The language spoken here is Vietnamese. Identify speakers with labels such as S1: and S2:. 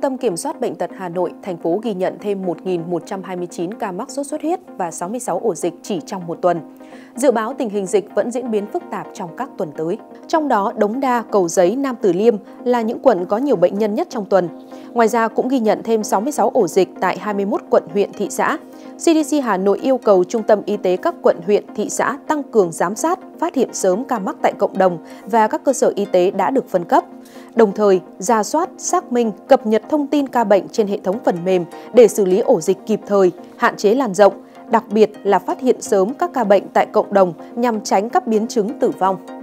S1: tâm Kiểm soát Bệnh tật Hà Nội, thành phố ghi nhận thêm 1.129 ca mắc sốt xuất huyết và 66 ổ dịch chỉ trong một tuần. Dự báo tình hình dịch vẫn diễn biến phức tạp trong các tuần tới. Trong đó, Đống Đa, Cầu Giấy, Nam Từ Liêm là những quận có nhiều bệnh nhân nhất trong tuần. Ngoài ra, cũng ghi nhận thêm 66 ổ dịch tại 21 quận, huyện, thị xã. CDC Hà Nội yêu cầu Trung tâm Y tế các quận, huyện, thị xã tăng cường giám sát, phát hiện sớm ca mắc tại cộng đồng và các cơ sở y tế đã được phân cấp. Đồng thời, rà soát, xác minh, cập nhật thông tin ca bệnh trên hệ thống phần mềm để xử lý ổ dịch kịp thời, hạn chế lan rộng, đặc biệt là phát hiện sớm các ca bệnh tại cộng đồng nhằm tránh các biến chứng tử vong.